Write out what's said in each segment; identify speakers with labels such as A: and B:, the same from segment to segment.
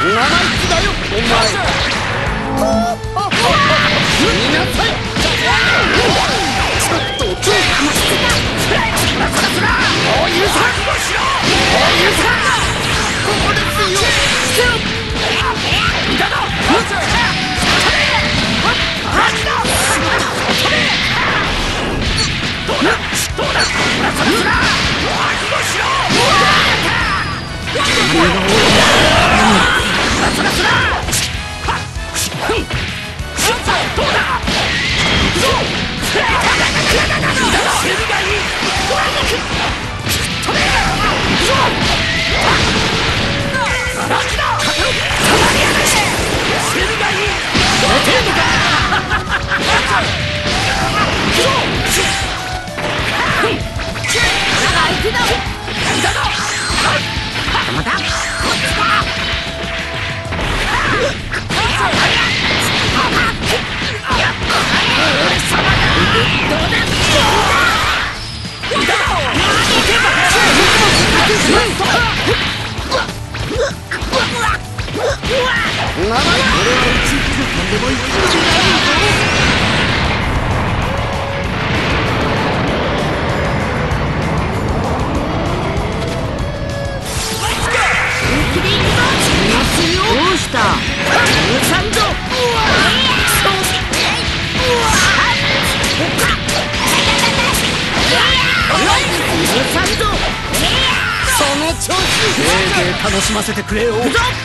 A: 生意気だよお前。死になさい。ちょっとお手を離して。もう許さん。もう許さん。ここですよ。いただ。どうだどうだ。覚悟しろ。楽しませてくれよ。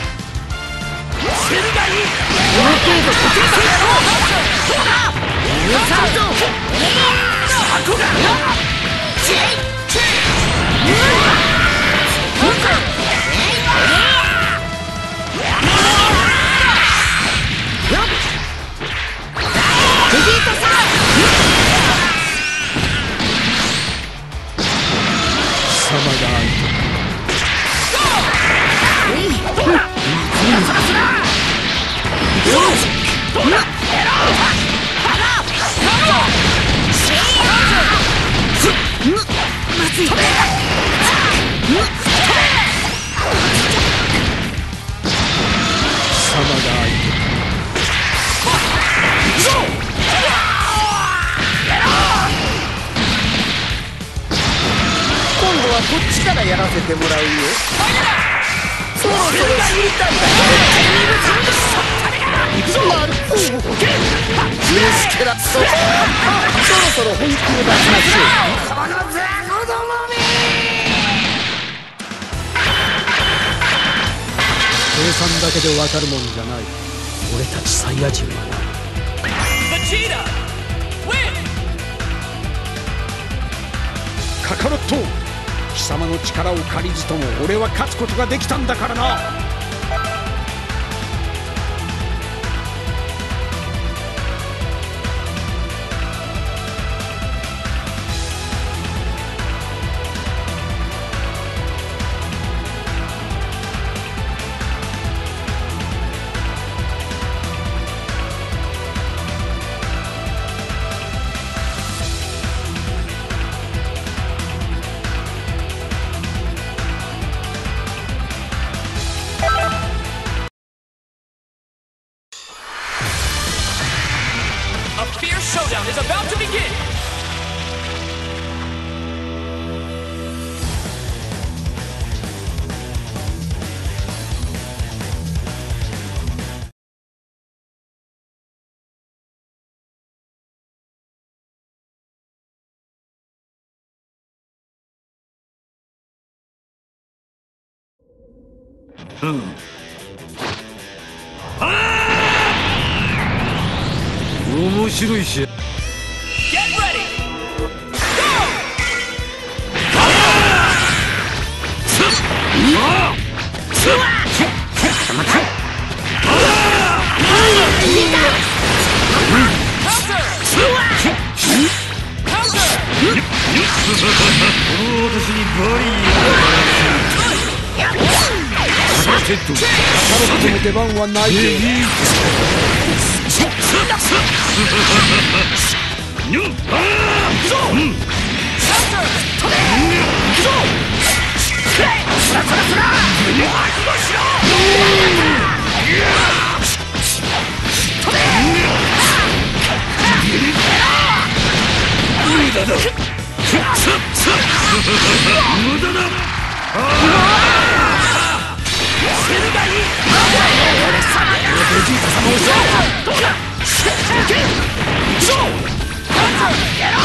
A: こっちからやらせてもらうよ。そろそろ知りたいんだよ。そろそろ本気を出しましょう。この雑魚どもめ。計算だけでわかるもんじゃない。俺たちサイヤ人はな。カカロット、貴様の力を借りずとも俺は勝つことができたんだからな。
B: Showdown is about to begin!
A: Get
B: ready!
A: Go! 出番はないよ。
B: Counter!
C: だ。無駄だ。
A: セルガイ俺様だ。ベジータ様をどうだ。そうやろ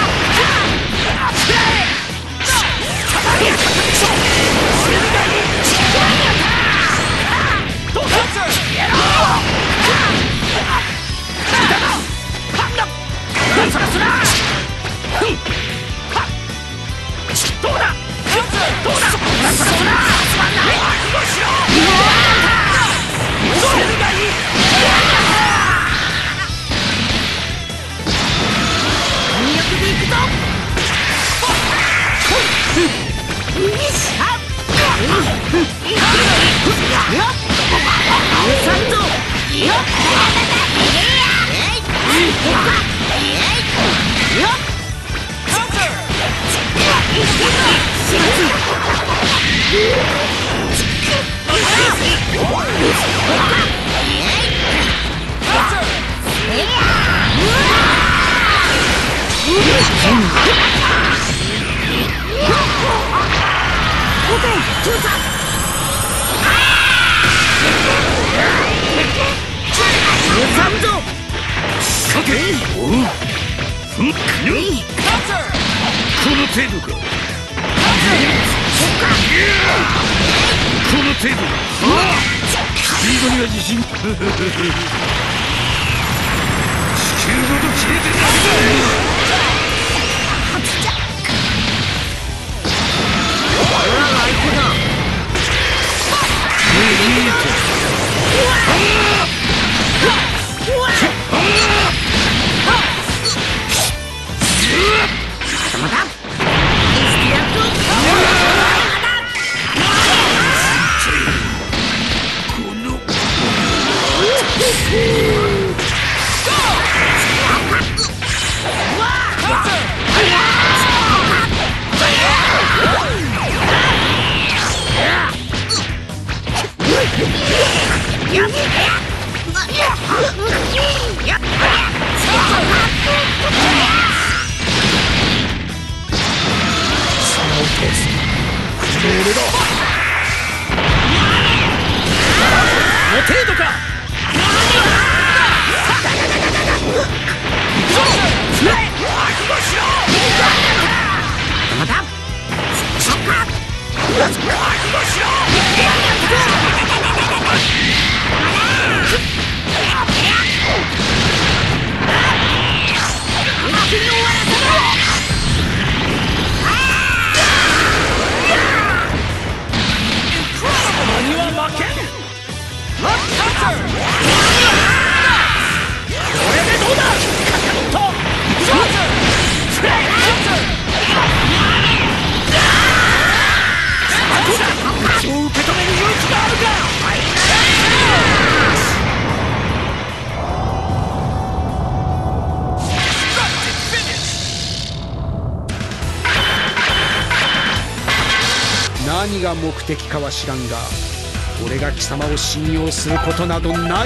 A: 何が目的かは知らんが、俺が貴様を信用することなどない。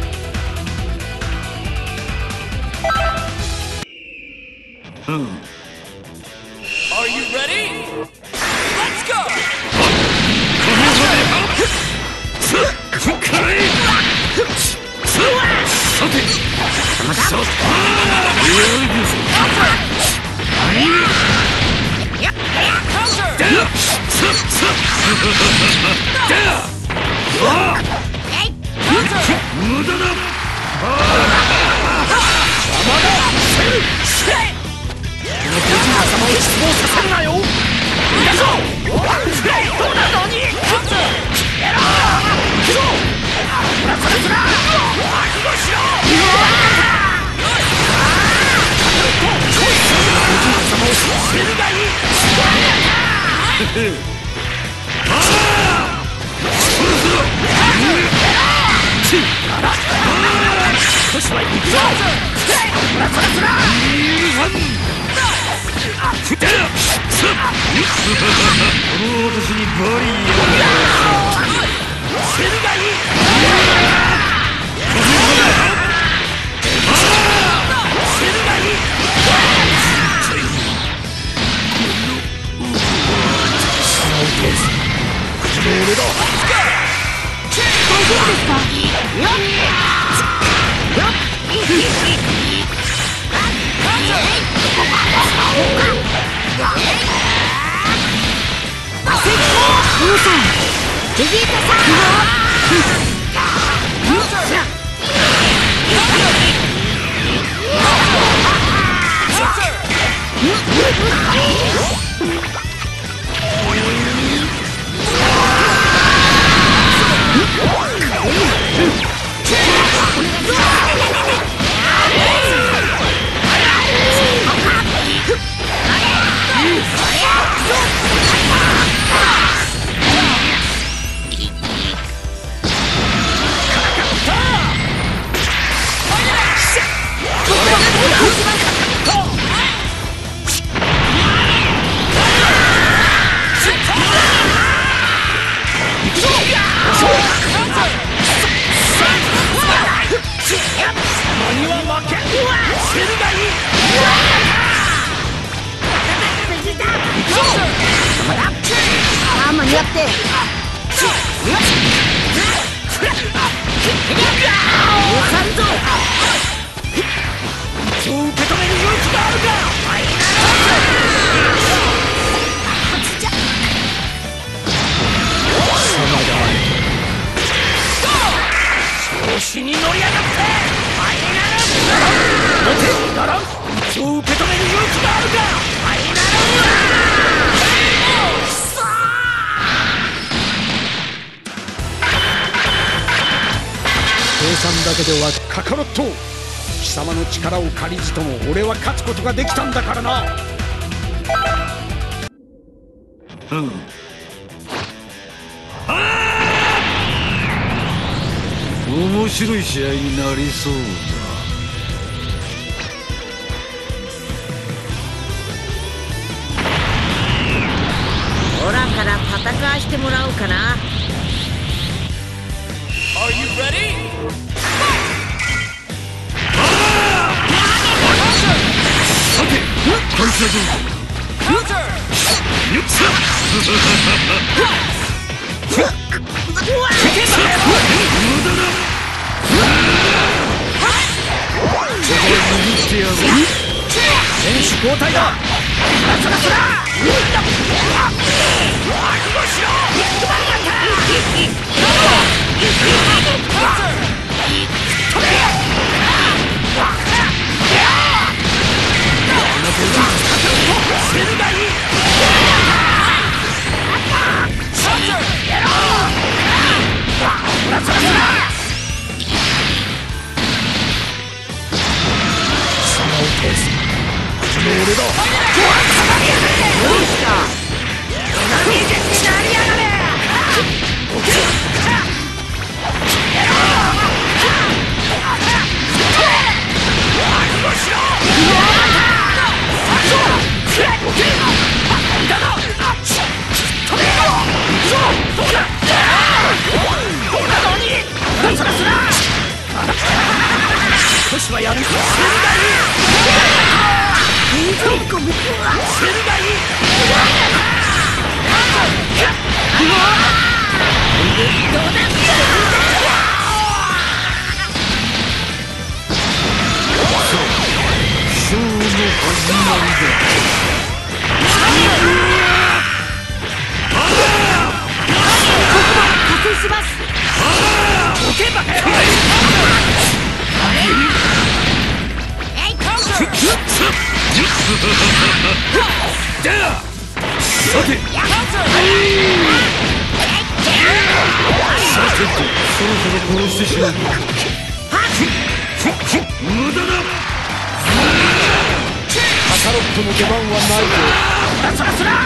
B: Are you ready? Let's go!
C: 無駄だ。
A: 様を失望させるなよ。いやぞ。どうだノニ。やろう。行くぞ。ほらこれから。覚悟しろ。様を知るがいい。少しは行くぞ。ほらこれから。
C: この私にバリア
A: セルガイ。セルガイ。 俺だ。
D: 大丈夫ですか？皆さん、ベジータさん。間に合ってそう受け止める勇気があるか。調子に乗り上がって待てならん。そう受け止める勇気があるか。計算だけではカカロット、貴様の力を借りずとも俺は勝つことができたんだからな。
C: 面白い試合になりそう
D: だ。オラから戦わしてもらおうかな。
B: Are you ready?
C: さて、こいつだぞ。よっしゃ無駄だ。握ってやる。
A: 選手交代だ。そらそら少しはやる。
C: そろそろ殺してしまう。無駄だ。
A: カカロットの出番はないぞ。そらそら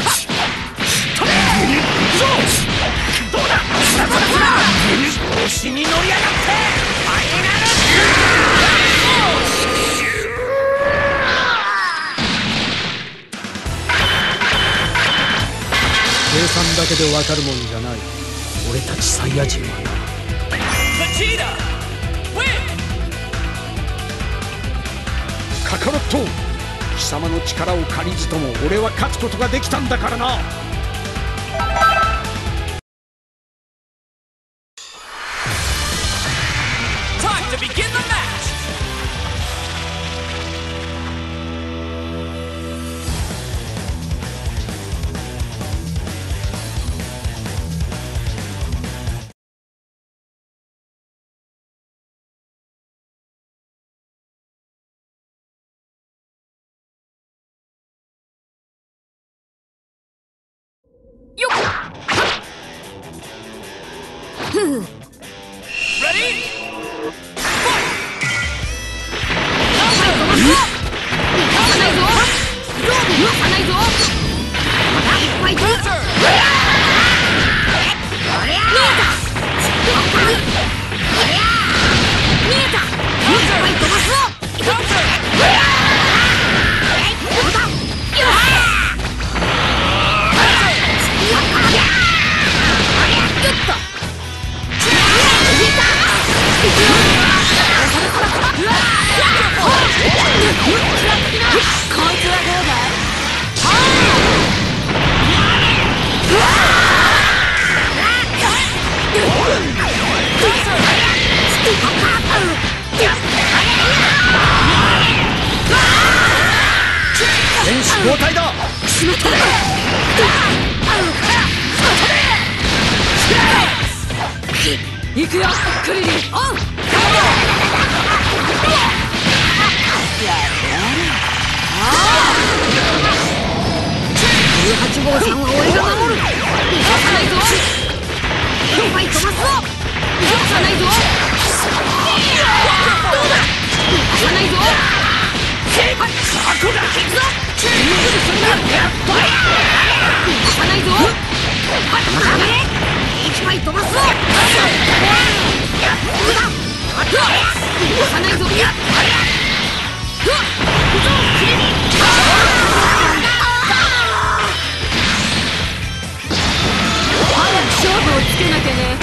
A: 調子に
D: けでわかるもんじゃない。俺たちサイヤ人はな。
B: Vegeta! Win!
D: カカロット、貴様の力を借りずとも俺は勝つことができたんだからな。
B: Time to begin the match! Ready?
D: 選手交代だ。
A: 行くよクリリン。オン。18号さんは俺が守る。逃がさないぞ。いっぱい飛ばすぞ。逃がさないぞ。どうだ。逃がさないぞ。行くぞ。すぐそれだ。逃がさないぞ。いっぱい飛ばすぞ。どうだ。逃がさないぞ。勝負をつけなきゃね。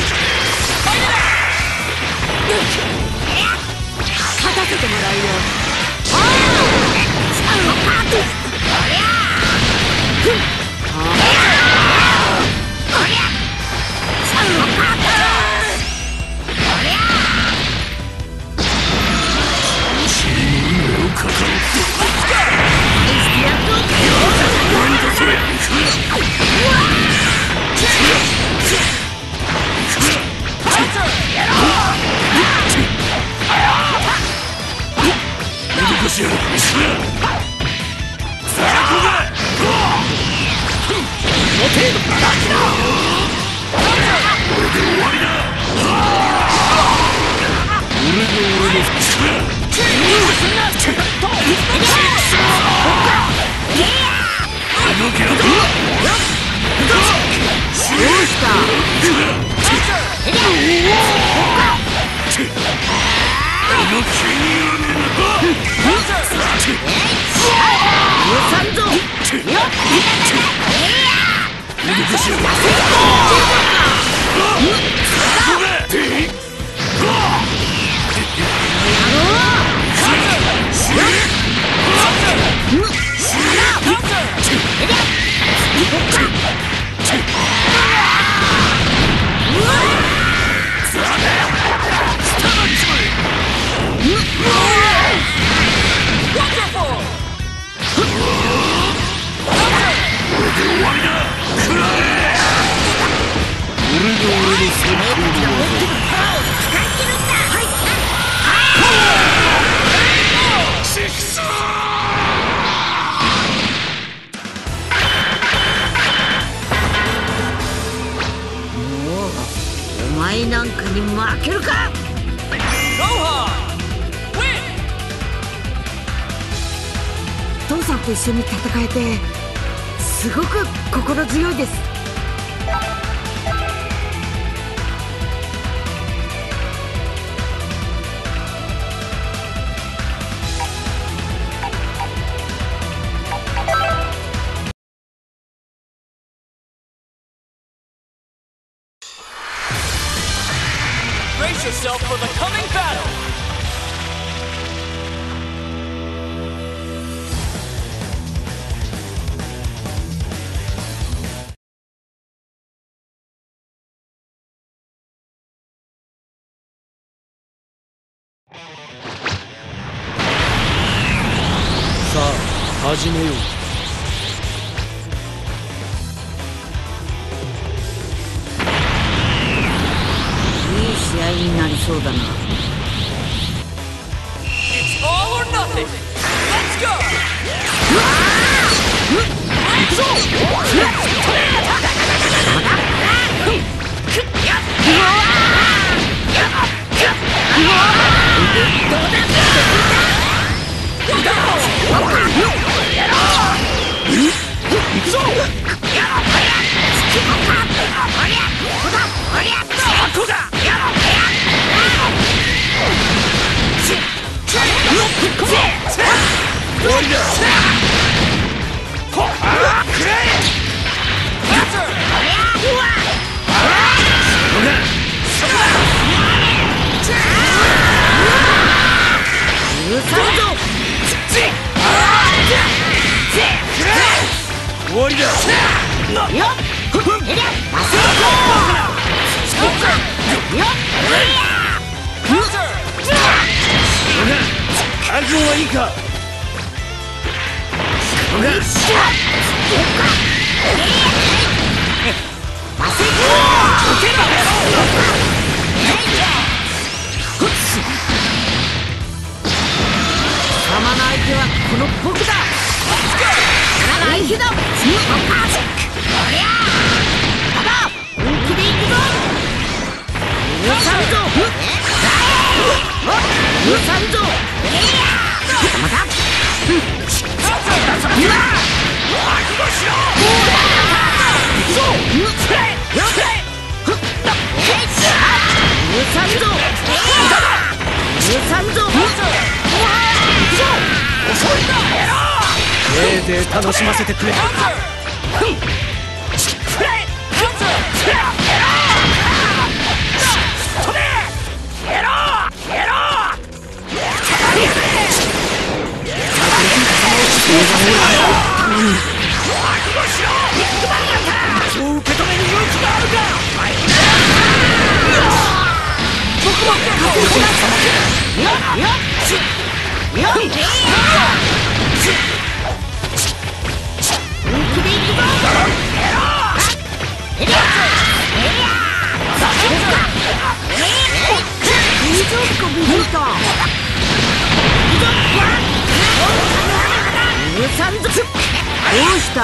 A: 勝たせてもらうよ。お前なんかに負けるか。父さんと一緒に戦えてすごく心強いです。
B: Brace yourself for the coming battle!
D: さあ始めよう。
E: いい試合になりそうだな。
B: It's all or nothing! Let's go!
A: 行くぞ。
C: 終わりだ。覚悟はいいか。
E: 貴様の相手はこの僕だ。力が相手だ。本気でいくぞ。許さんぞ。許さんぞ。また。
D: で楽しませてくれ。そう受け止める勇気があるか。僕も勝てるな。
E: どうした？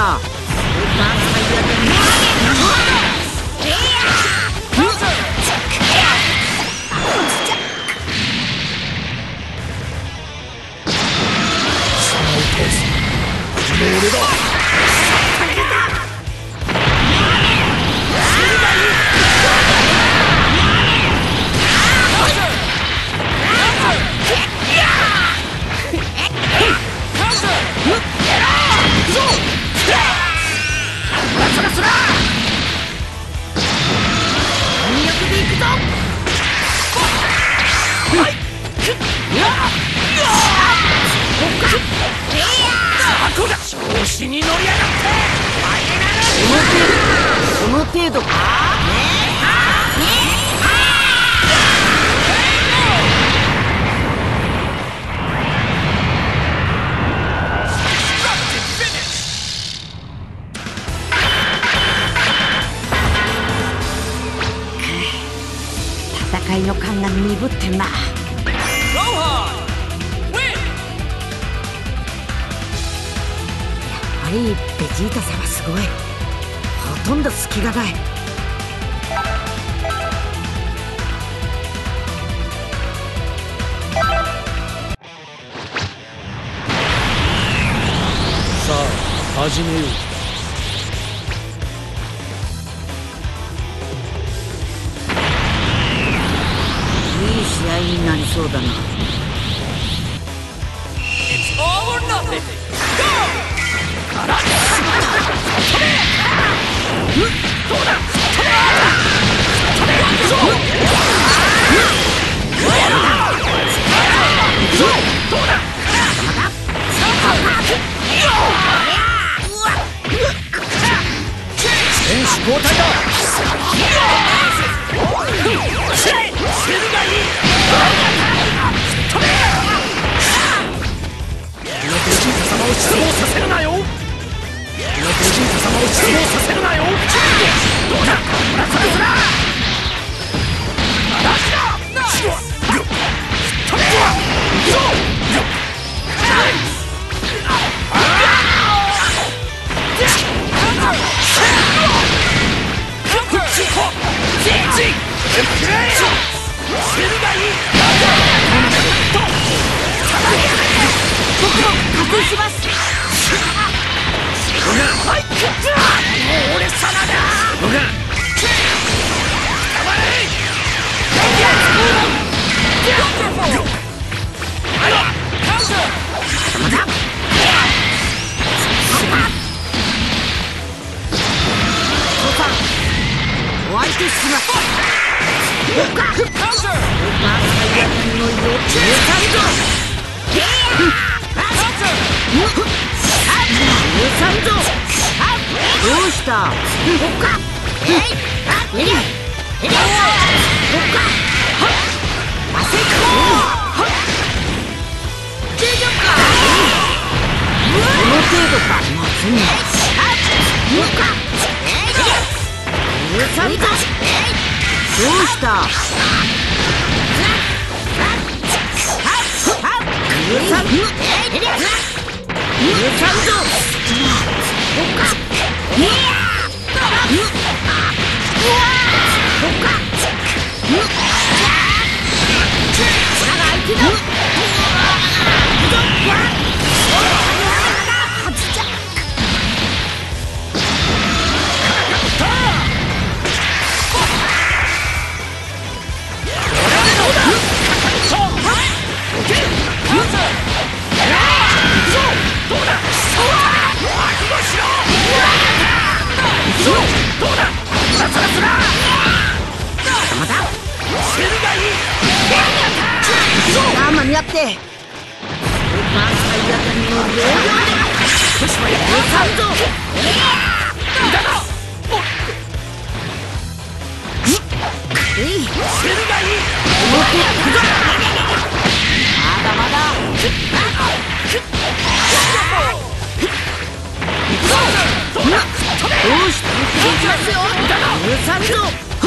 A: 調子に乗りやがって。
E: その程度か。戦いの感が鈍ってんな。ベジータさんはすごい。ほとんど隙がない。
D: さあ始めよう。
E: いい試合になりそうだな。
B: It's all or nothing! Go!
A: どうだ。
E: 僕も加工します。
A: 俺様だ。
E: お相手します。どうした？この程度か。どうした？間に合って。スーパー体当たりの両手。少しはやるぞ。だな。まだまだ。どうした？許さんぞ。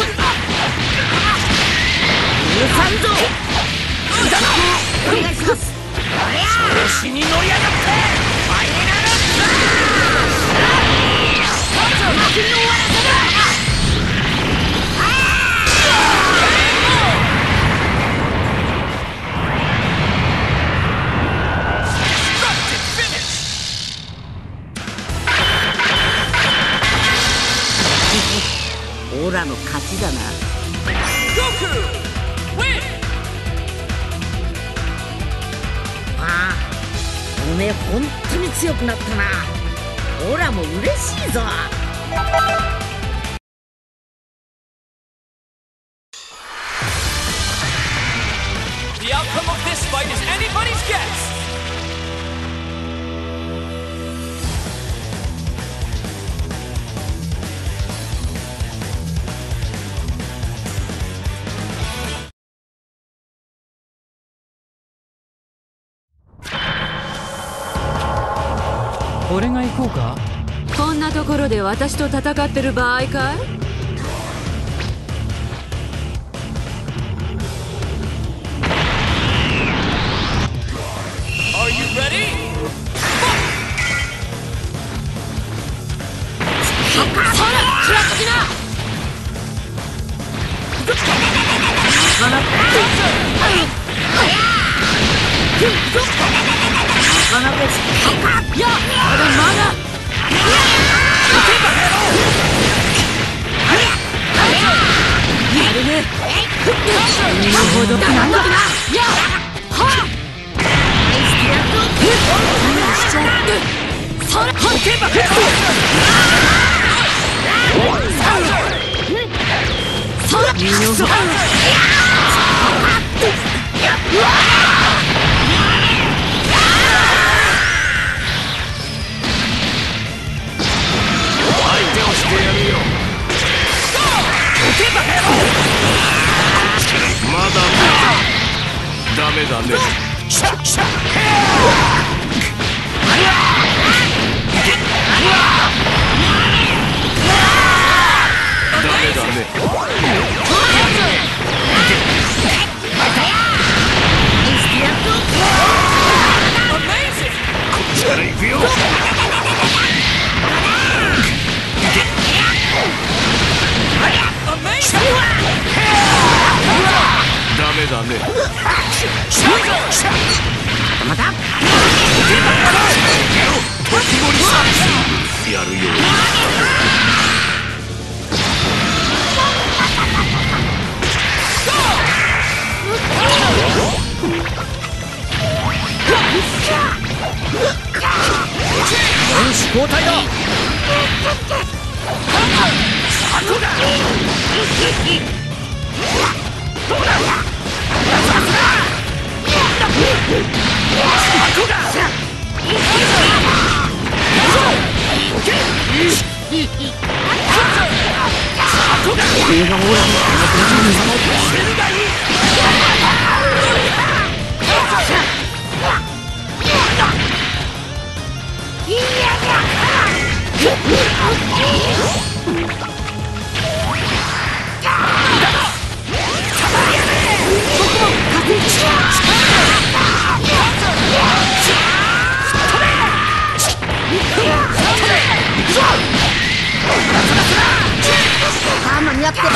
E: 許さんぞ。お願いします。
A: 調子に乗り上がってファイナル
E: オラの勝ちだな。ああ、おめえ本当に強くなったな。オラも嬉しいぞ。
B: The outcome of this fight is anybody's guess.
F: 俺が行こうか。こんなところで私と戦ってる場合かい？
B: Are you ready?
C: ダメだね。こっちから行くよ。
B: Amazing!
C: メだね。
E: また
C: やるよ。
A: 選手交代だ。
E: 間に合ってる。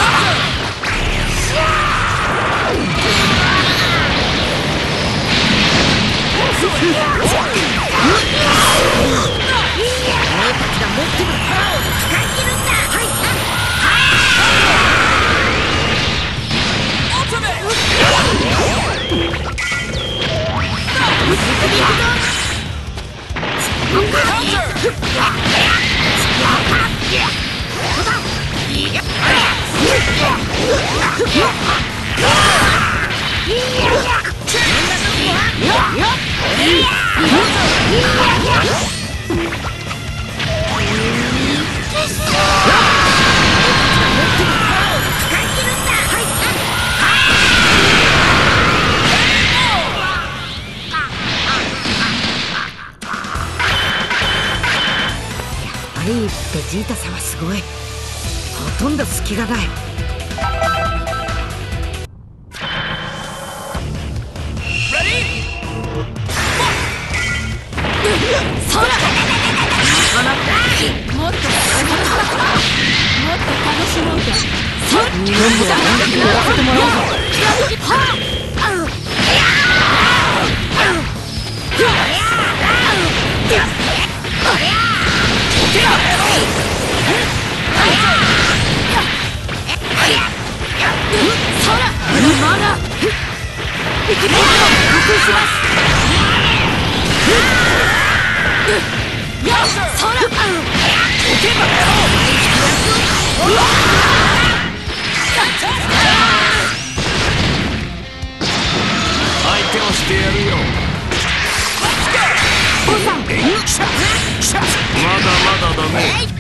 E: ベジータさんはすごい。ほとんど隙がない。
F: もっと楽しもうぜ。
E: 日本語は何かやらせてもらおうぞ。
C: 相手をしてやるよ。まだまだだね。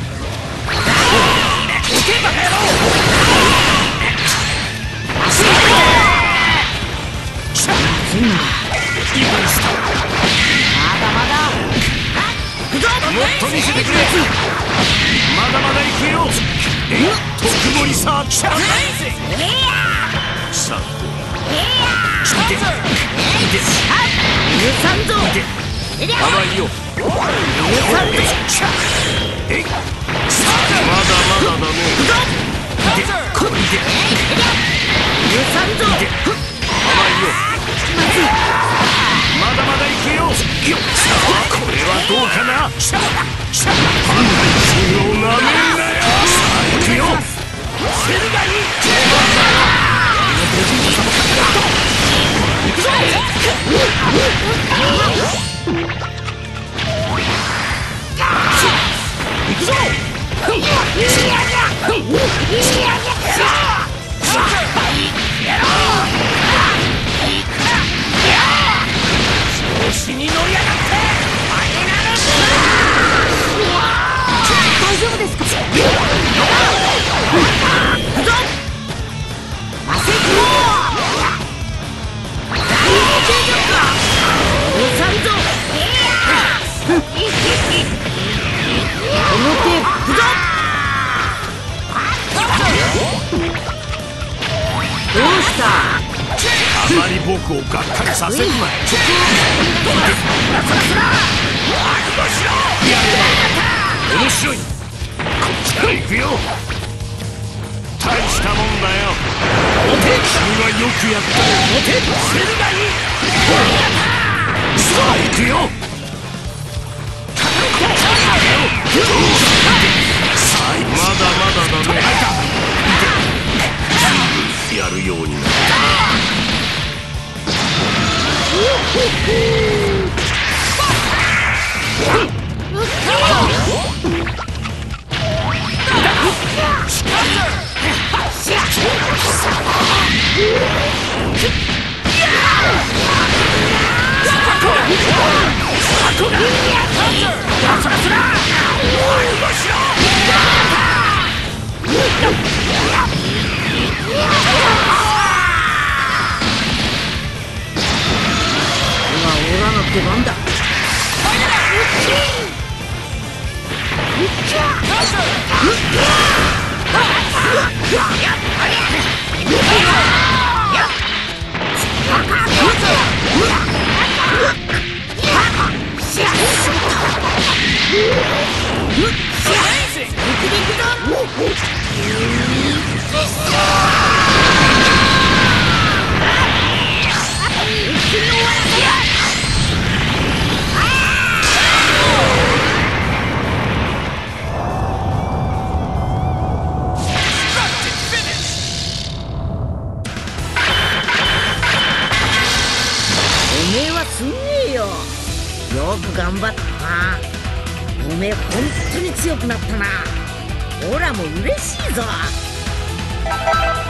C: もっと見せてくれ。まだまだ行くよ。特盛りさ。さて甘いよ。まだまだだね。甘いよ。まだまだ行くよ。これはどうかな。半分をなめるなよ。行くよ。調子に乗り上がって
E: 大丈夫ですか。どうした。
C: あまり僕をがっかりさせるな。面白い。こっちから行くよ。大したもんだよ。君はよくやったらモテるがいい。さあ行くよ。まだまだだね。やるようになった。
E: 出番だ。おめえはすげえよ。よく頑張ったな。おめえ本当に強くなったな。オラも嬉しいぞ。